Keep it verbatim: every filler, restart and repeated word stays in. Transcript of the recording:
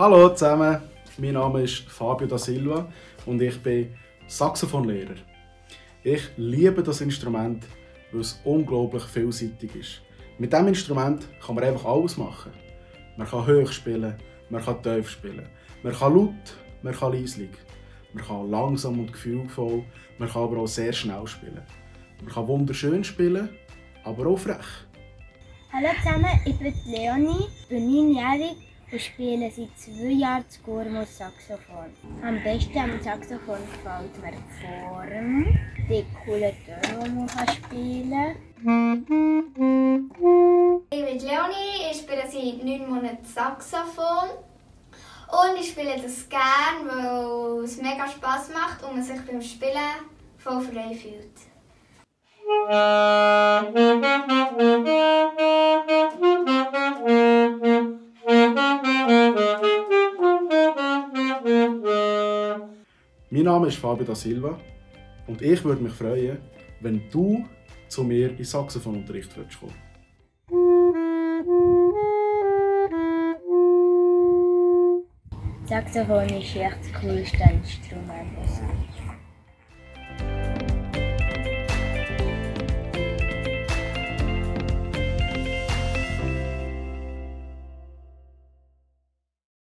Hallo zusammen, mein Name ist Fabio da Silva und ich bin Saxophonlehrer. Ich liebe das Instrument, weil es unglaublich vielseitig ist. Mit diesem Instrument kann man einfach alles machen. Man kann hoch spielen, man kann tief spielen, man kann laut, man kann leislich, man kann langsam und gefühlvoll, man kann aber auch sehr schnell spielen. Man kann wunderschön spielen, aber auch frech. Hallo zusammen, ich bin Leonie, bin neunjährig und spiele seit zwei Jahren das Gurmus Saxophon. Am besten am Saxophon gefällt mir die Form, die coolen Töne, die man spielen kann. Ich bin Leonie, ich spiele seit neun Monaten Saxophon. Und ich spiele das gerne, weil es mega Spass macht und man sich beim Spielen voll frei fühlt. Mein Name ist Fabio da Silva und ich würde mich freuen, wenn du zu mir in Saxophonunterricht kommst. Saxophon ist echt das coolste Instrument.